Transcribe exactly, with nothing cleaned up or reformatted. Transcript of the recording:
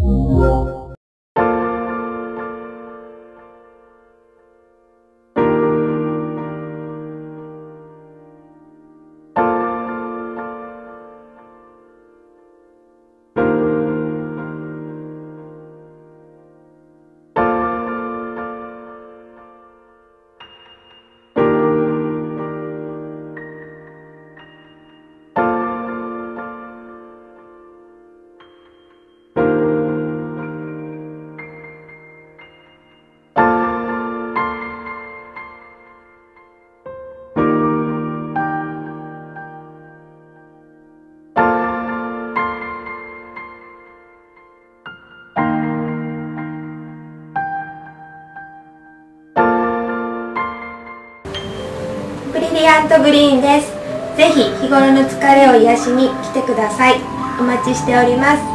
ブリリアントグリーンです。ぜひ日頃の疲れを癒しに来てください。お待ちしております。